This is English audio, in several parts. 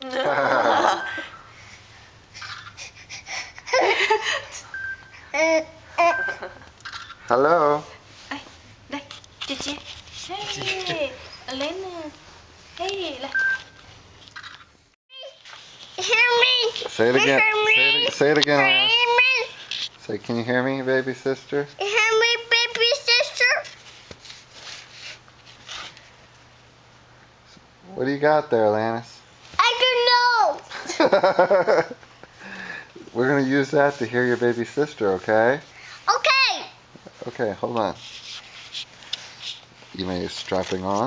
Hello. Đây, chị. Hey, lên nè. Hey, lại. Hear me? Say it again. Say it again. Hear me? Say, can you hear me, baby sister? Hear me, baby sister? What do you got there, Lannis? I don't know. We're going to use that to hear your baby sister, okay? Okay. Okay, hold on. You may strapping on.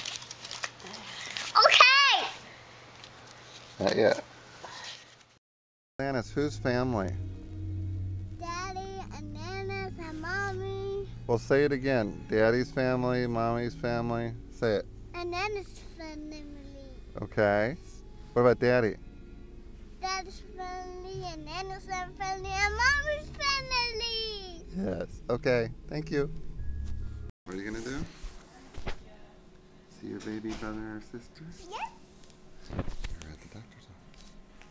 Okay. Not yet. Lannis, whose family? Daddy and Nana's and Mommy. Well, say it again. Daddy's family, Mommy's family. Say it. And Nana's family. Okay. What about Daddy? Daddy's family and Nana's family and Mommy's family. Yes. Okay. Thank you. What are you going to do? See your baby brother or sister? Yes. You're at the doctor's office.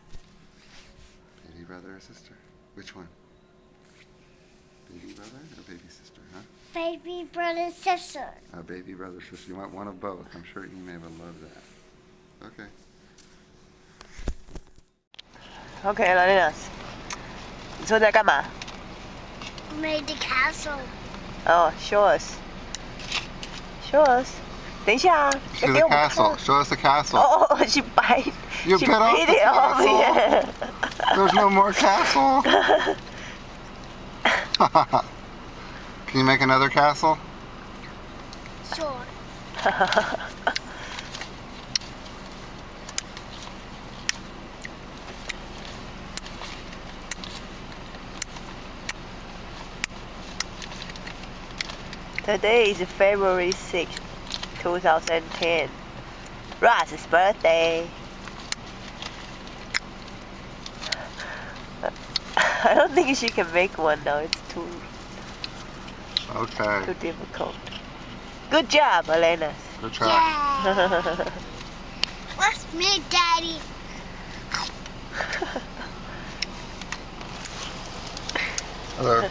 Baby brother or sister? Which one? Baby brother or baby sister, huh? Baby brother sister. Baby brother sister. You want one of both. I'm sure Ime would love that. Okay. Okay, Linus. 你说在干嘛 Made the castle. Oh, show us. Show us. 等一下啊，要 See 给 the 我们看。 castle. Show us the castle. Oh, she bite. You she bit off bit the it off. castle. Yeah. There's no more castle. Can you make another castle? Sure. Today is February 6th, 2010. Ross's birthday. I don't think she can make one now. It's too Okay. difficult. Good job, Elena. Good try. Yeah. Let's make Daddy. Hello.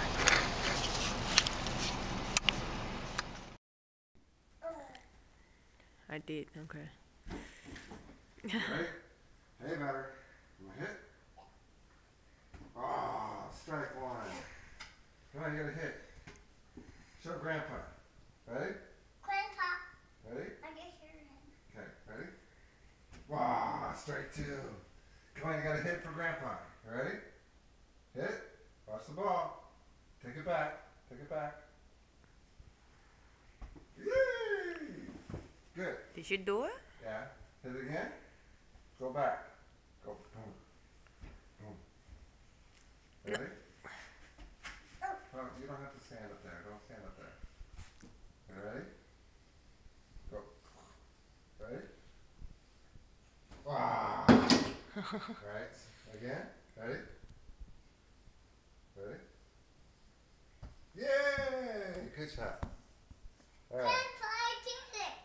I did, okay. Ready? Hey, matter. You want to hit? Oh, strike one. Come on, you got to hit. Show Grandpa. Ready? Grandpa. Ready? I can hear him. Okay, ready? Wow, strike two. Come on, you got to hit for Grandpa. Ready? Hit. Watch the ball. Take it back. Take it back. Yay! Good. Did you do it? Yeah. Hit it again. Go back. Go. Boom. Boom. Ready? Oh, you don't have to stand up there. Don't stand up there. You ready? Go. Ready? Wow. Right. Again. Ready? Ready? Yay! Good shot. All right. Grandpa, I did it.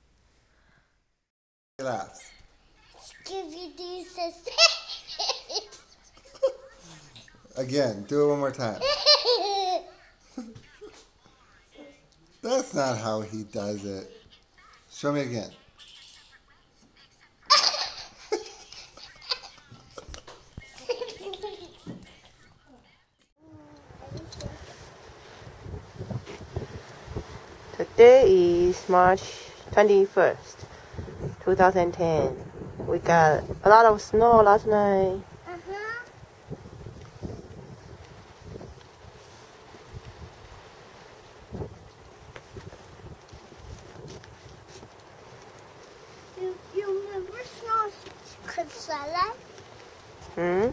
Relax. Scooby-Doo says. Again. Do it one more time. That's not how he does it. Show me again. Today is March 21st, 2010. We got a lot of snow last night. You remember Snow Crystal? Hmm?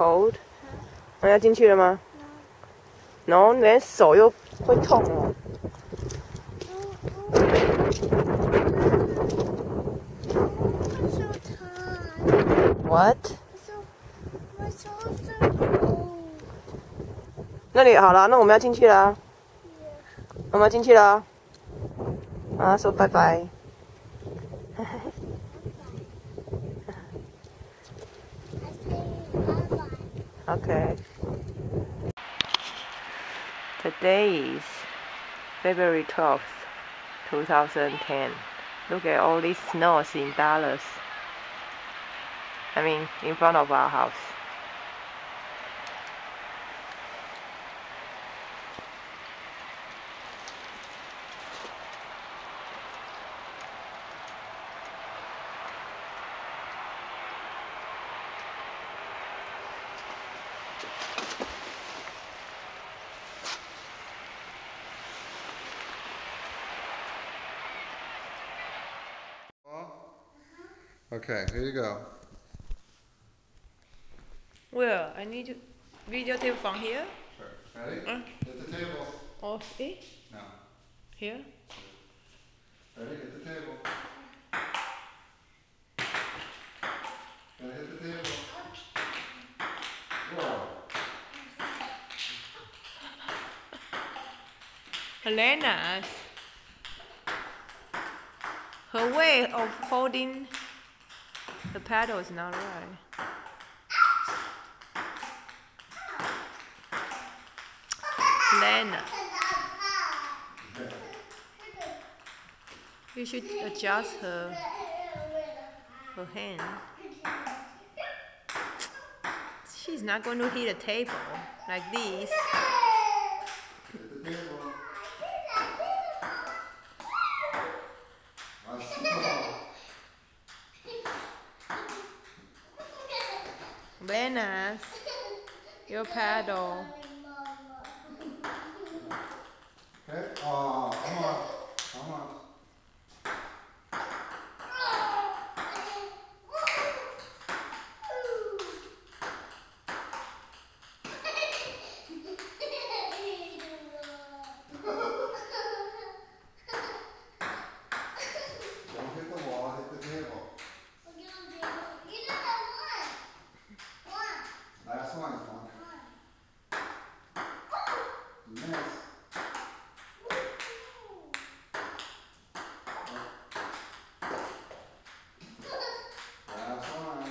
cold？那要进去了吗？No，连手又会痛哦。What？ 那里好了，那我们要进去了。我们要进去了。啊，说拜拜。Okay. Today is February 12th, 2010. Look at all these snows in Dallas. I mean, in front of our house. Okay, here you go. Well, I need to videotape from here. Sure. Ready? Hit the table. Oh, eh? No. Here? Ready? Hit the table. Gotta hit the table. Whoa. Helena, her way of holding the paddle is not right. Helena, you should adjust her hand. She's not going to hit a table like this. Hit the table. Helena, your paddle. Okay. Oh, come on. Come on. Don't hit the wall, hit the table. Last one, come on. You missed. Last one.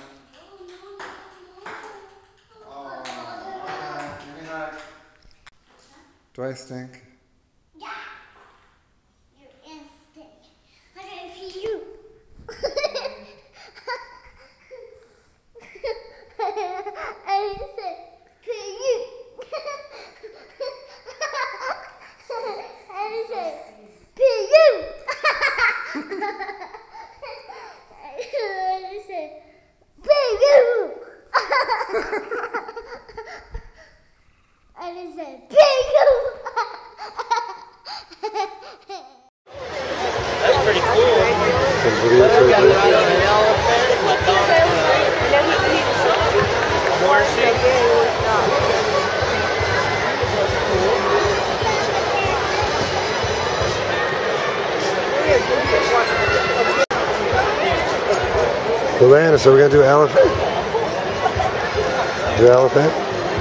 Oh, okay. Give me that. Do I stink? Yeah. You're instinct. I'm gonna pee you. I said pee you. I said pee you. I said pee you. I said pee you. That's pretty cool. Luana, so we're gonna do elephant? Do elephant?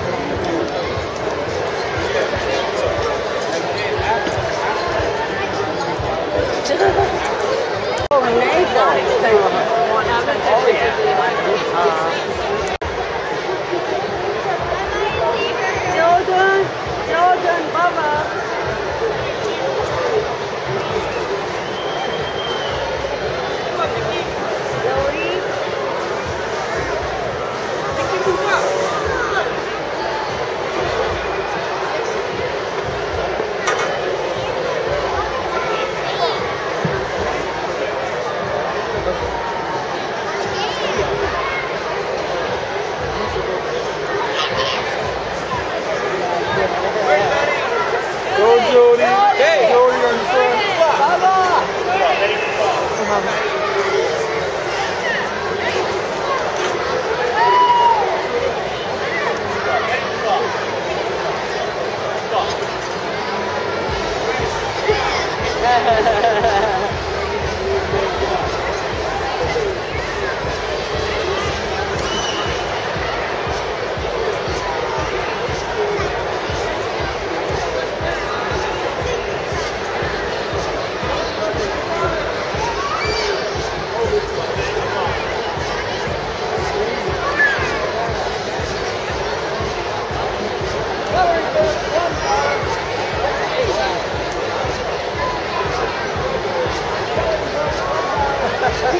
Jordan, Baba.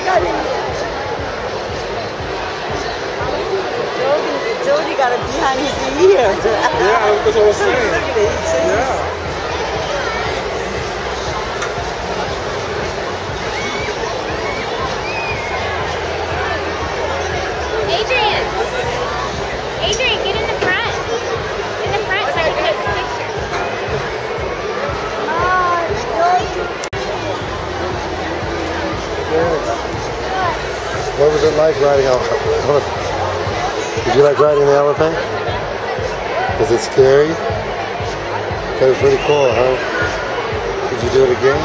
Jody got a behind his ear. Yeah, that's what I was saying. Look at it. Yeah. Adrian! Adrian, get in the front. In the front so I can take a picture. What was it like riding an elephant? Did you like riding the elephant? Was it scary? That was pretty cool, huh? Did you do it again?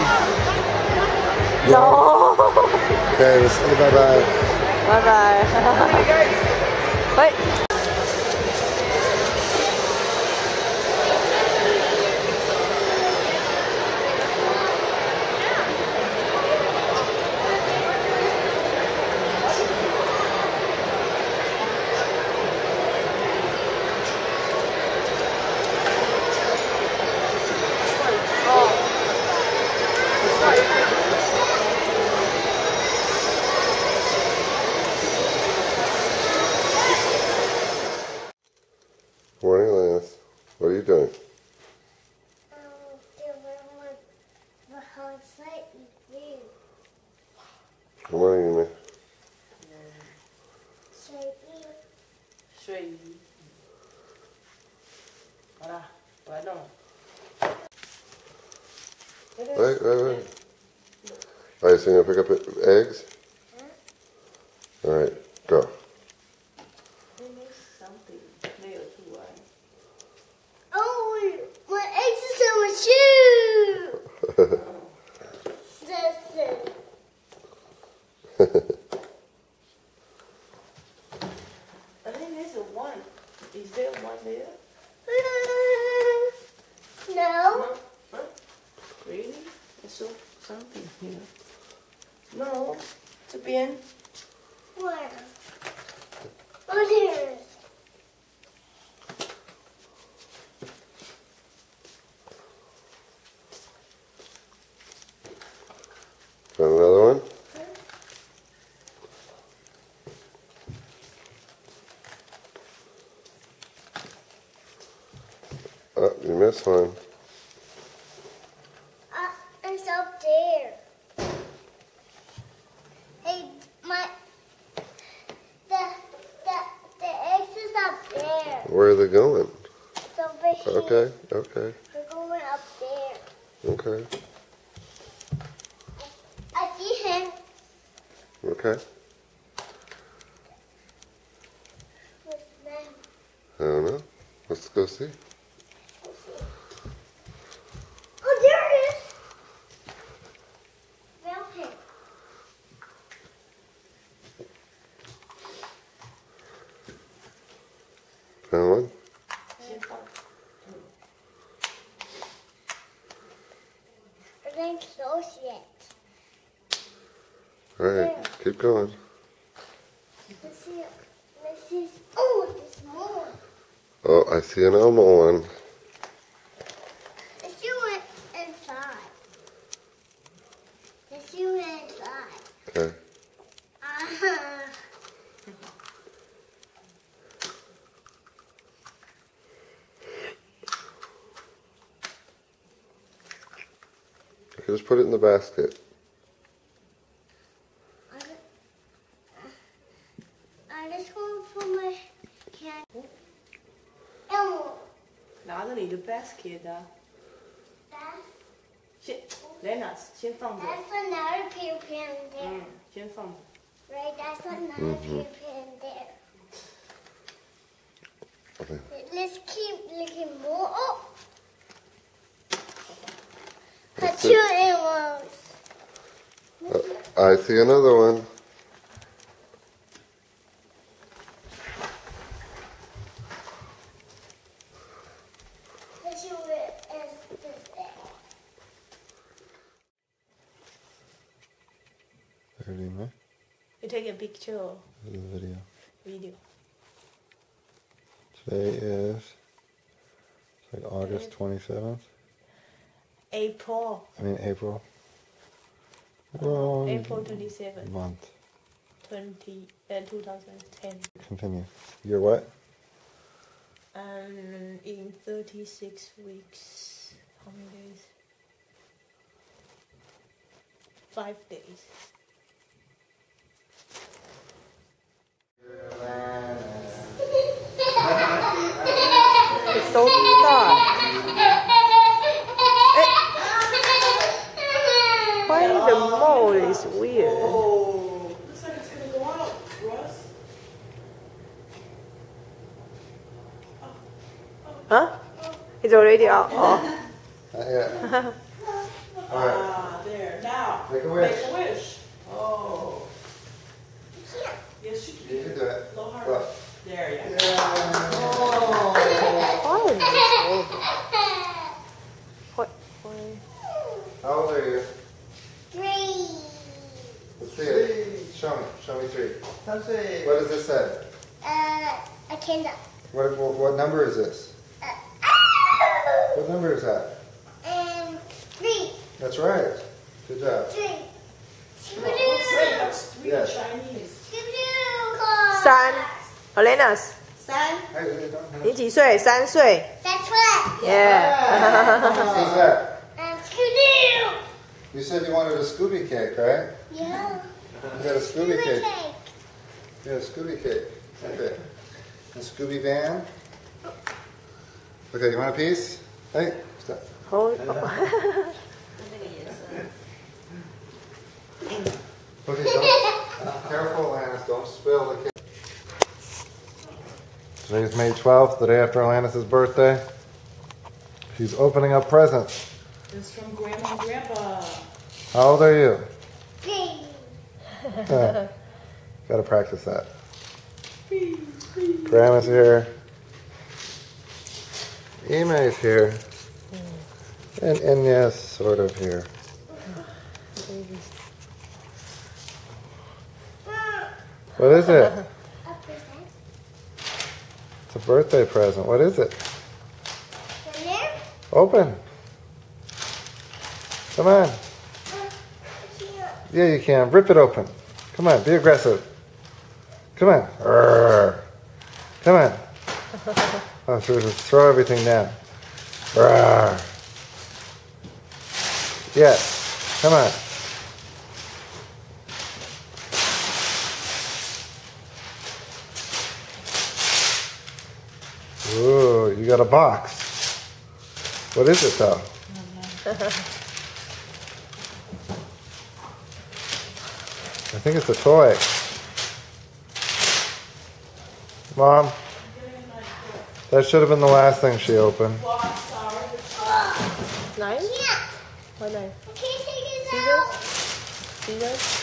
No. Okay, let's say bye-bye. Bye-bye. Wait. Morning, Lance. What are you doing? Good morning, Amy. 睡。好了，我来弄。 Wait. Alright, so you're going to pick up eggs? Alright, go. Something 没有出来。 Oh, my eggs is in my shoe. That's it. I think there's a one. Is there one there? No. Huh? Really? I saw something here. No. 这边。 Where? Oh, there is. Got another one? Oh, you missed one. It's up there. Hey, the eggs is up there. Where are they going? It's over here. Okay. We're going up there. Okay. I see him. Okay. With them. I don't know. Let's go see. Oh, there it is. Found him. Found one? It ain't close yet. Alright, keep going. Let's see. Oh, there's more. Oh, I see an Elmo one. Let's see what inside. Let's see what inside. Okay. Just put it in the basket. I just want to put my candy. Elmo. 拿着你的 basket 啊， That's 先 Lena 先放着， another Peter Pan there. 先放着。 Right, that's another Peter Pan there. Okay. Let's keep looking more. Oh! That's Two animals. I see another one. Let's see what is this there. Ready, man? You take a picture or The video. video. Today is like August 27th. April. April. April 27th, Month. 2010. Continue. You're what? In 36 weeks, how many days? 5 days. It's so dark. Why the mold is weird? Looks like it's gonna go out, Russ. Huh? It's already out. Oh. Not yet. Alright. Ah, there. Now. Make a wish. Make a wish. Oh. Yes, you You can. can do it. A little harder. Look. There you go. Yeah. Why is this horrible? What? Why? How old are you? 3. Let's see it. Show me. Show me 3. What does this say? A candle. What number is this? What number is that? 3. That's right. Good job. 3. Wait, that's 3 Yes. Chinese. 3 Helena's 3. Hey, don't. 你几岁？3岁。 That's right. Yeah. Who's that? 2. You said you wanted a Scooby cake, right? Yeah. You got a Scooby cake. You got a Scooby cake. Okay. A Scooby van. Okay, you want a piece? Hey, stop. Hold. Okay, don't. Careful, Alanis. Don't spill the cake. Today's May 12th, the day after Alanis' birthday. She's opening up presents. It's from Grandma and Grandpa. How old are you? 3. Gotta practice that. Grandma's here. Ime's here. And Inya's sort of here. What is it? It's a birthday present. What is it? Open. Come on. Yeah, you can. Rip it open. Come on, be aggressive. Come on. Arrgh. Come on. Oh, so just throw everything down. Arrgh. Yes. Come on. Ooh, you got a box. What is it though? I think it's a toy. Mom, that should have been the last thing she opened. Knife? Yeah. What knife? I can't take it Scissors? out. Scissors?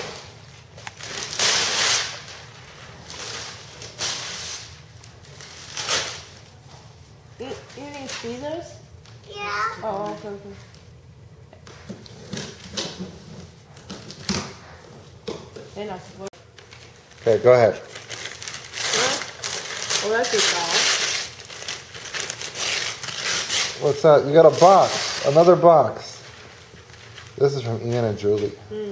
You need scissors? Yeah. Oh, okay, okay. Then I suppose. Okay, go ahead. Oh, that's it, What's that? You got a box. Another box. This is from Ian and Julie.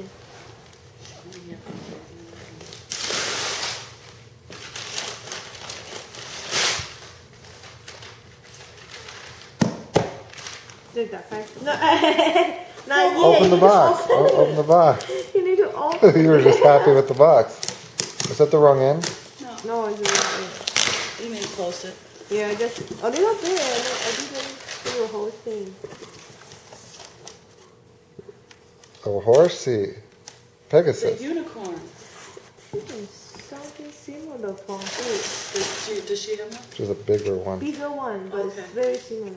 No, no, Open the box. Open the box. You need to open. You were just happy with the box. Is that the wrong end? No, it's not. You may close it. Yeah, just a little bit. I didn't do the whole thing. Oh, horsey. The Pegasus. unicorn. It's something similar from Does she have one? Which is a bigger one. bigger one, but Okay. it's very similar.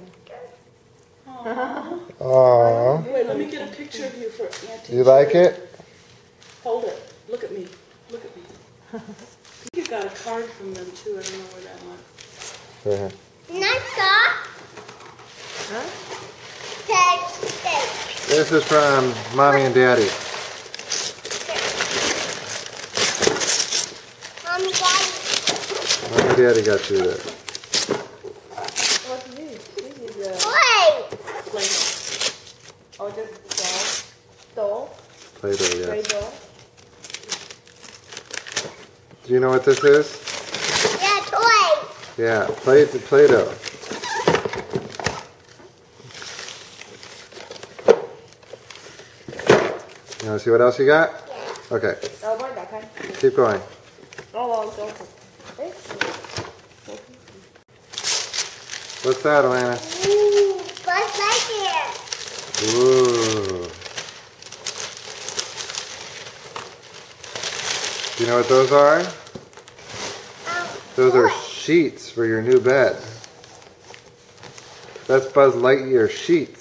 Aww. Wait, let me get a picture of you for Auntie. You like Julie. it? Hold it. Look at me. Look at me. You got a card from them too. I don't know where that went. Right here. Huh? This is from Mommy and Daddy. Mommy, Daddy. Mommy and Daddy got you this. What's this? This is a Wait. plate. Oh, just doll. Doll? Play-Doh, yes. Play-Doh. Do you know what this is? Yeah, toy. Yeah, Play-Doh. You want to see what else you got? Yeah. Okay, Oh, boy, that kind. keep going. Oh, well, okay. What's that, Alana? Ooh, Buzz Lightyear. Ooh. Do you know what those are? Those are sheets for your new bed. That's Buzz Lightyear sheets.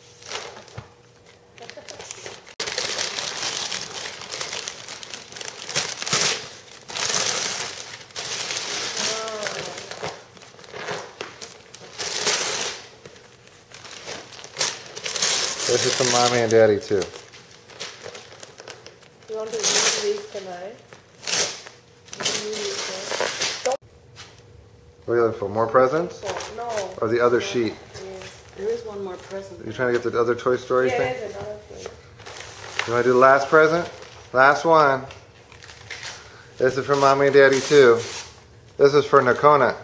This is from Mommy and Daddy too. You want to use these tonight? What are you looking for? More presents? No. Or the other sheet? There is one more present. You trying to get the other Toy Story Yeah, thing? there's another thing. You want to do the last present? Last one. This is from Mommy and Daddy too. This is for Nakona.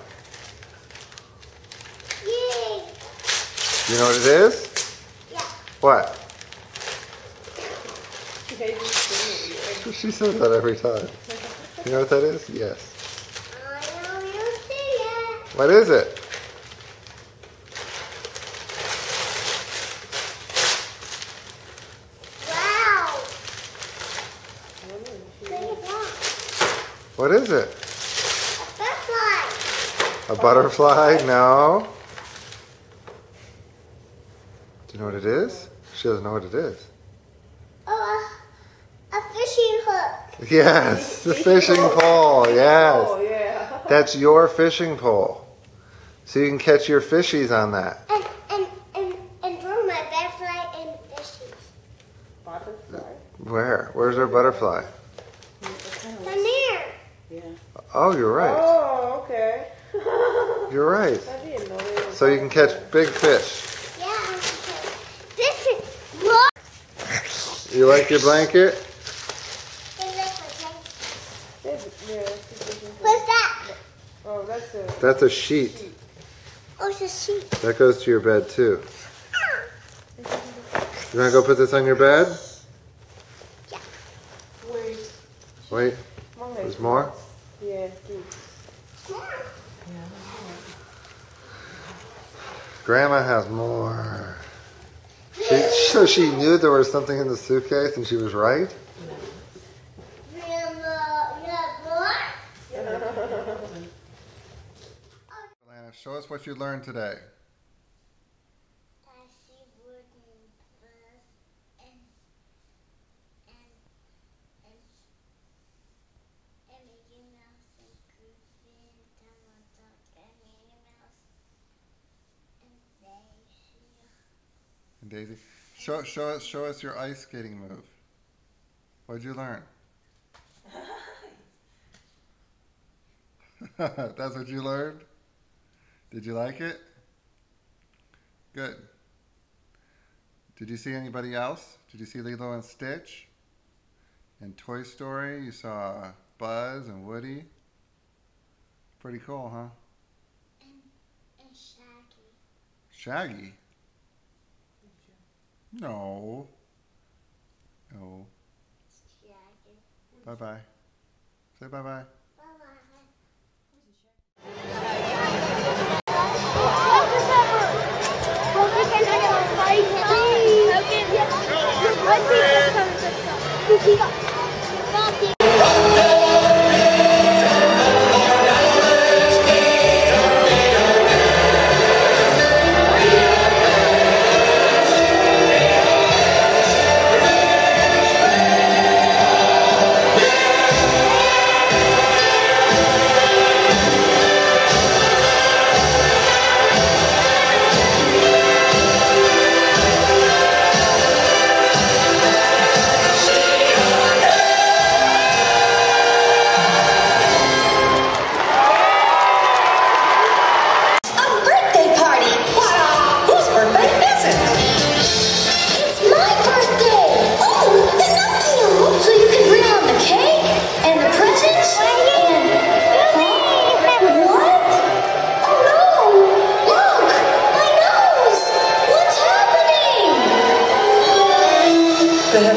Yay. You know what it is? Yeah. What? Okay, She says that every time. You know what that is? Yes. I know you see it. What is it? Wow. Look at that. What is it? That's like. A butterfly? No. Do you know what it is? She doesn't know what it is. Oh, a fishing hook. Yes, the fishing pole. Yes. Oh, yeah. That's your fishing pole. So you can catch your fishies on that. And throw my butterfly and fishes. Butterfly. Where? Where's our butterfly? Down there. Yeah. Oh, you're right. Oh, okay. You're right. I didn't know there was So you can catch big fish. Yeah. This is look. You like your blanket? What's that? Oh, that's a... That's a sheet. Oh, it's a sheet. That goes to your bed too. You want to go put this on your bed? Wait. Wait, there's more? Yeah, dude. Grandma has more. So she knew there was something in the suitcase and she was right? Alana, show us what you learned today. And Daisy, show us your ice skating move. What'd you learn? That's what you learned? Did you like it? Good. Did you see anybody else? Did you see Lilo and Stitch? And Toy Story? You saw Buzz and Woody? Pretty cool, huh? And Shaggy. Shaggy? No. No. Shaggy. Bye-bye. Say bye-bye.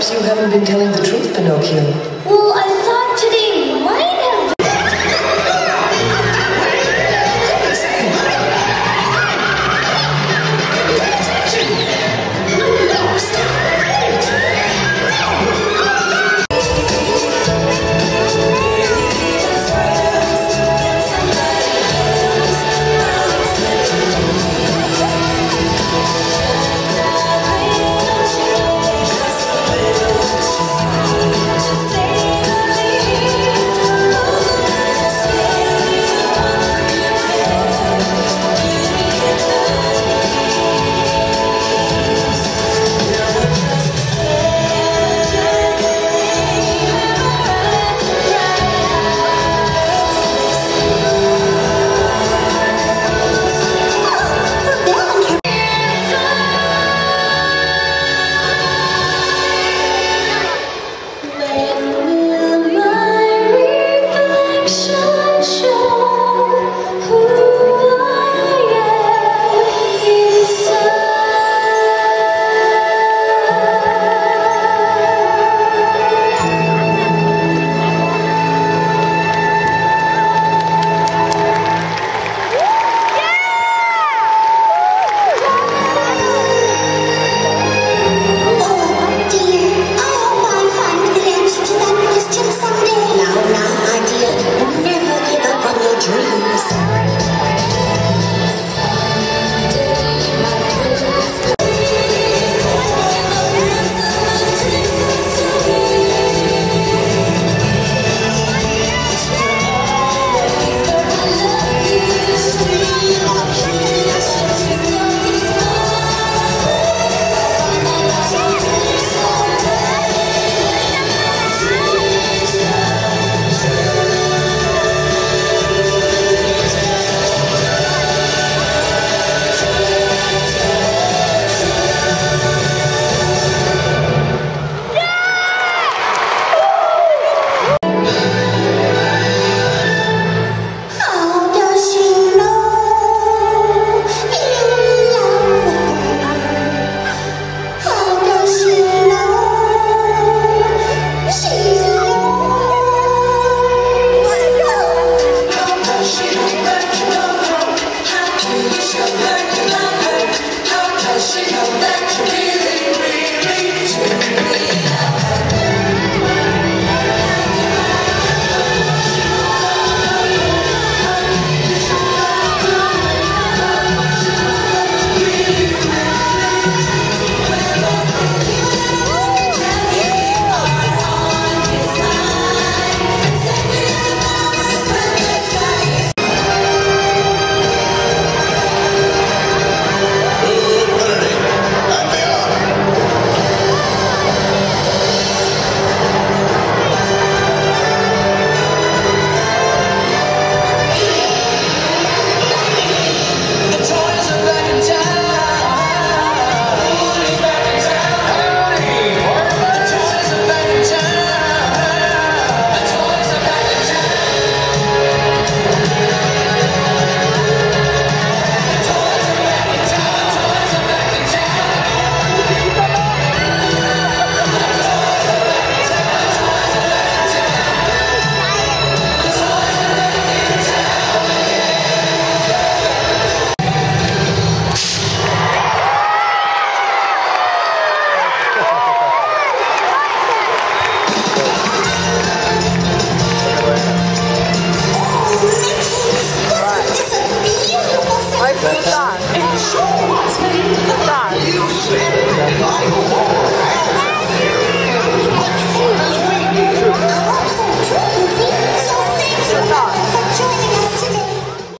Perhaps you haven't been telling the truth, Pinocchio.